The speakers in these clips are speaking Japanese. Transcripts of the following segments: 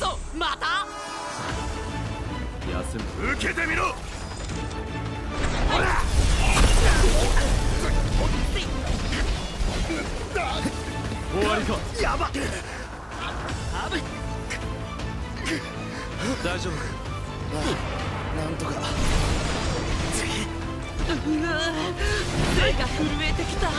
ソまた休む。 受けてみろ。 ほら終わりか。 やばっ。 大丈夫。 なんとか。 手が震えてきた。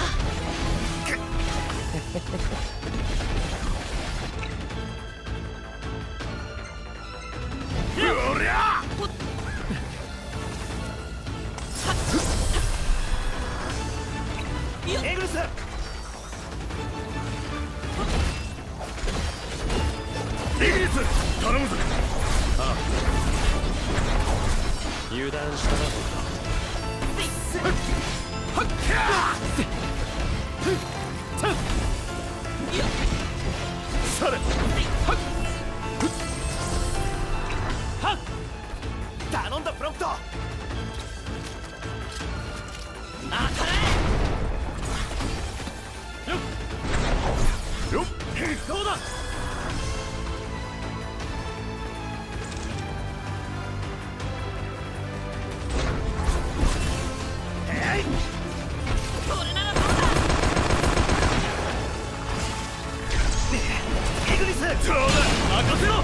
おりゃエグルス。エグルス頼むぞ。 ああ、油断したな。 それ頼んだプロンプト。よっどうだ。 それならどうだ。 エグリスどうだ。任せろ。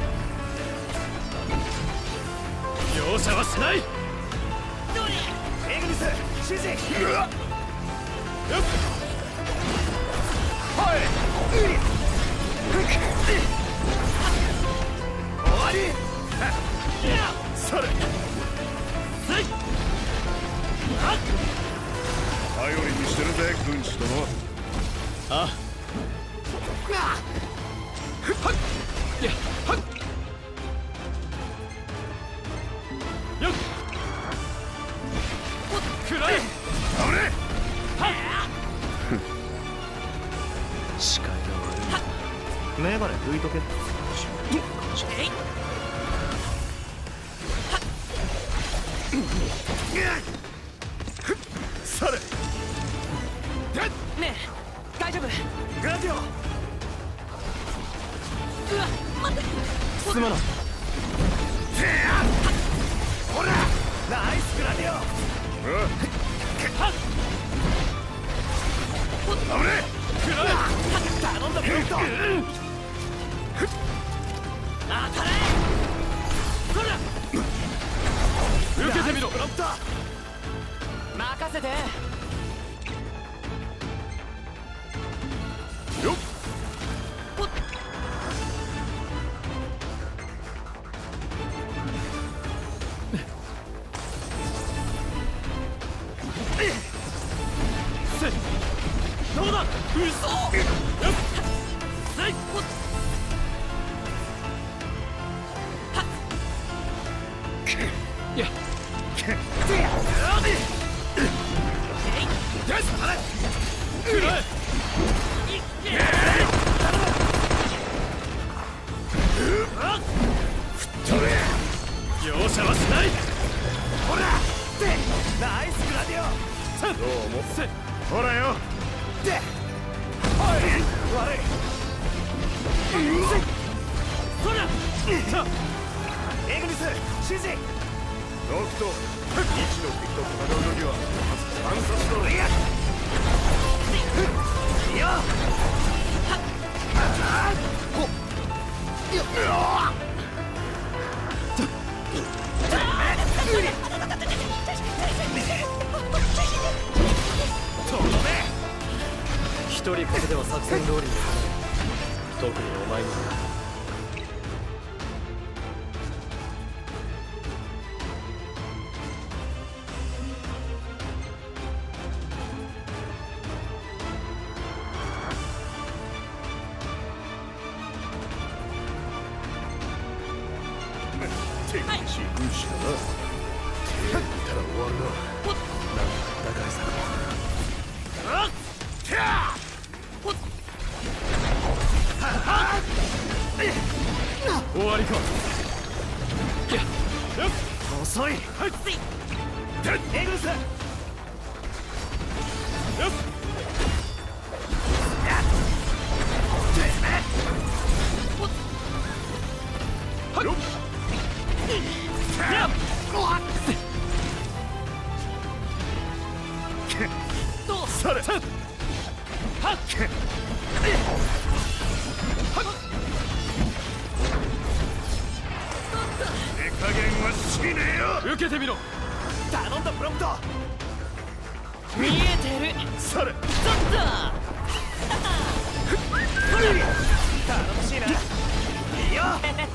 容赦はしない。 どれエグリス指示。よっはい終わり。それ頼りにしてるぜ軍師殿。 あいやはっよっくらえ。危ねえ。 視界が悪い。 メガネ拭いとけ。それねえ大丈夫。 グラディオ。 うわ待って。 進まない。 ほらナイスグラディオ。危ねえ。頼んだプロンプト。 当たれ。そら受けてみろ。 プロンプト。 任せて。 よっどうだ。嘘。 いや容赦はしない。ほらナイスグラディオ。どうもほらよ。悪い。 そらエグニス指示。ノクト未知の敵と戦う時はまず観察のレイヤー。いや一人これでは作戦通りにいかない。特にお前には。 手厳しい軍師だな。手を打ったら終わるな。なんだ打開策は。 終わりか。 遅い。エグルス。 どうそれはっ手加減はしねえよ。 受けてみろ。 頼んだプロンプト。 見えてる。 それちょっと頼もしいな。いいよ。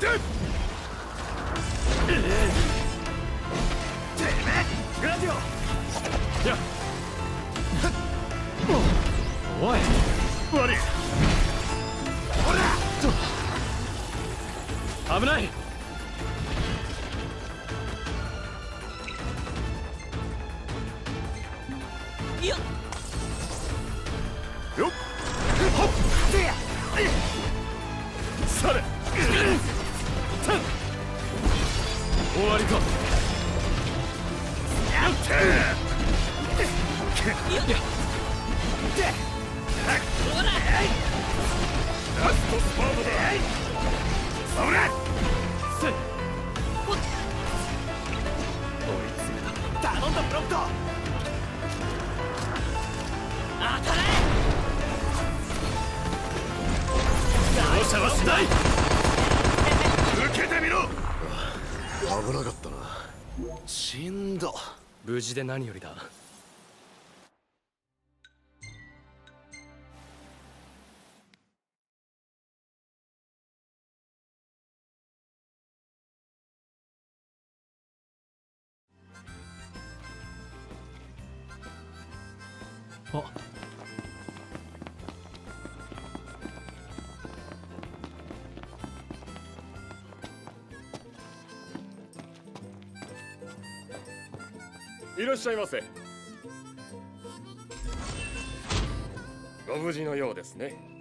てめえグラディオ。 やおい悪い。ほら危ない。 いやよっほっせやそれ終わりか。 やっていやほらラストスパートだ。それせいおっ追い詰めた。 頼んだプロンプト。 当たれ。 容赦はしない。受けてみろ。危なかったな。死んだ。 無事で何よりだ。あ、 いらっしゃいませ。ご無事のようですね。